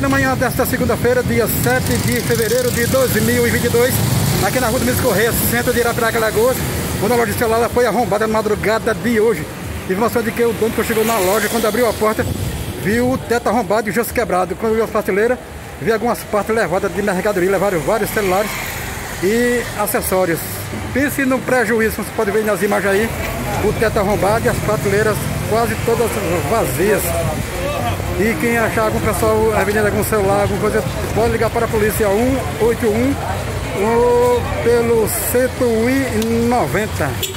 na manhã desta segunda-feira, dia 7 de fevereiro de 2022, aqui na rua do Luiz Correia, centro de Irapiraca, Alagoas, quando a loja de celular foi arrombada na madrugada de hoje. Informação de que o dono que chegou na loja, quando abriu a porta, viu o teto arrombado e o gesso quebrado. Quando viu as prateleiras, viu algumas partes levadas de mercadoria, levaram vários celulares e acessórios. Pense no prejuízo, você pode ver nas imagens aí, o teto arrombado e as prateleiras quase todas vazias. E quem achar algum pessoal vendendo algum celular, alguma coisa, pode ligar para a polícia 181 ou pelo 190.